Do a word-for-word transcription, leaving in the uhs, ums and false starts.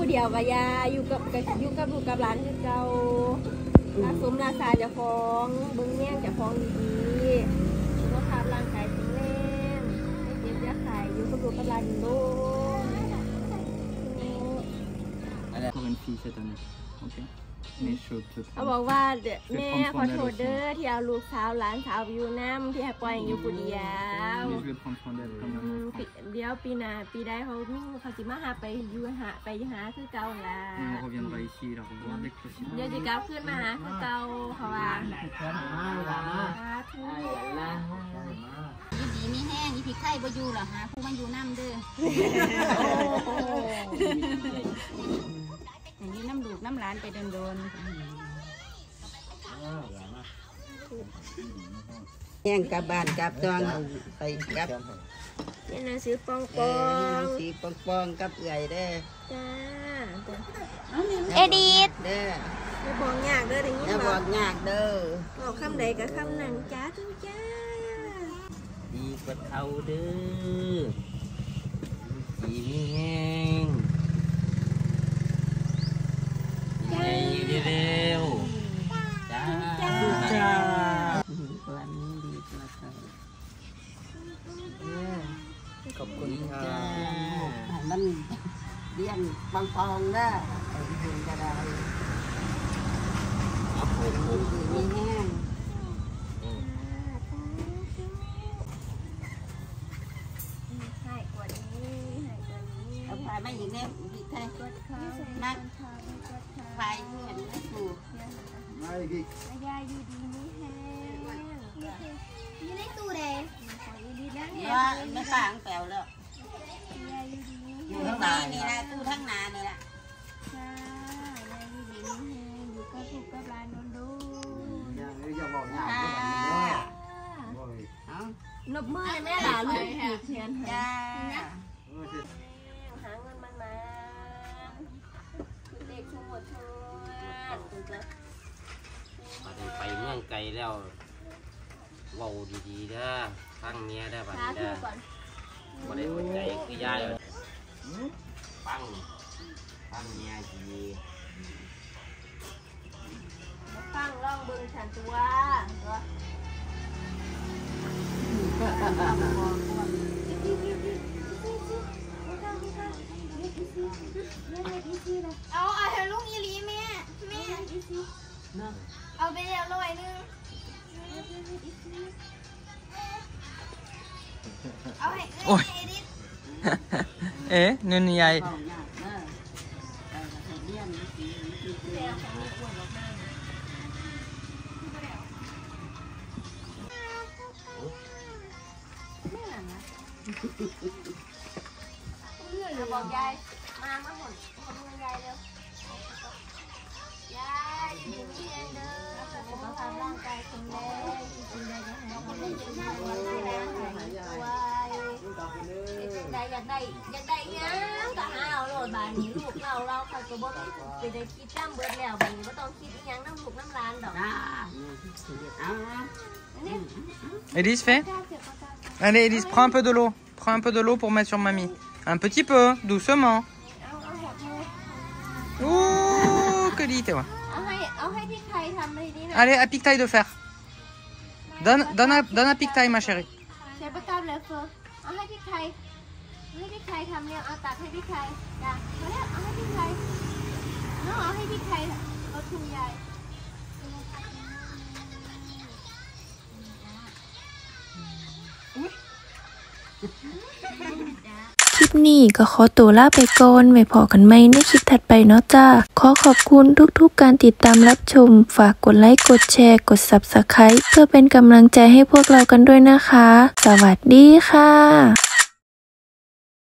ผู้เดียวกับยาอยู่กับอยู่กับลูกกับหลานคือเก่ารักสมราชาจะฟ้องเบิ้งแย่งจะฟ้องดีๆสุขภาพร่างกายแข็งแรงไม่เจ็บยาไข่อยู่กับลูกกับหลานโดนเขาบอกว่าแม่ขอโทษเด้อที่เอาลูกสาวหลานสาวอยู่น้ำที่ให้ปล่อยอยู่ผู้เดียวเดี๋ยวปีหน้าปีใดเขาเขาจิมาหาไปอยู่หาไปหาคือเก่าละเดี๋ยวจะกลับขึ้นมาหาคือเก่าเขาว่ายี่ดีมีแห้งยี่ผีไข่บ่อยู่หรอฮะผู้มันอยู่น้ำเด้ออย่างนี้น้ำดูดน้ำร้านไปโดนโดนแย่งกับบ้านกับจองไปกับนี่หนังสือปองปองสีปองปองกับเอื่อยเด้อจ้าเอดีดเด้ออย่าบอกยากเด้ออย่างนี้อย่าบอกยากเด้อบอกคำใดกับคำนั้นจ้าทุกจ้าดีกว่าเอาเด้อดีมีแห้งไงเร็วจ้าจ้าวันนี้ดีกว่าขอบคุณค่ะมันเลี้ยงบางฟองนะไปถึงจะได้มีแห้งให้กว่านี้ให้กว่านี้เอาไปไม่อย่างนี้ดีแท้นักไปเพื่อนนะครูยายอยู่ดีนี่แห้งอยู่ในตู้แดงว่าไม่ต่างแปลวแล้วอยู่ข้างในนี่นะตู้ทั้งนานี่แหละจ้ายายอยู่ดีนี่แห้งอยู่กับลูกกับหลานนนดูอย่าบอกยากนบมือแม่หลานลูกผูกเทียนจ้าหาเงินมันมาเด็กชมวดชวนไปเมืองไกลแล้วเว้าดีๆนะฟังเมียได้ป่ะนี่นะบ่ได้หัวใจคือยายฟังฟังเมียดีฟังล่องเบิ่งฉันตัวตัวเอาเอาเธอลูกอีหลีแม่แม่เอาไปเรียบร้อยนึงเอาให้โอ้ยเอ๊ะนุ่นใหญ่บอกยายมามาหมดคนมือยายเร็วยายอยู่ที่เองเด้อสุขภาพร่างกายแข็งแรงกินได้ยังไงเขาไม่กินได้ยังไงตัวอยากได้อยากได้อยากได้ยังก็หาเอาโหลดบานนี้ลูกเราเราคอยตัวบ่ไปได้คิดจ้ำเบิดแล้วบานนี้ไม่ต้องคิดยังน้ำลูกน้ำร้านดอก Elise, fais. Allez, Elise, prends un peu de l'eau. Prends un peu de l'eau pour mettre sur mamie. Un petit peu, doucement. Ouh, que lit, ouais. Allez, à pique-taille de fer. Donne, donne, à, donne à pique-taille, ma chérie. Oui. คลิปนี้ก็ขอตัวลาไปก่อนไว้พอกันใหม่ในคลิปถัดไปเนาะจ้าขอขอบคุณทุกๆการติดตามรับชมฝากกดไลค์กดแชร์กด ซับสไครบ์ เพื่อเป็นกำลังใจให้พวกเรากันด้วยนะคะสวัสดีค่ะ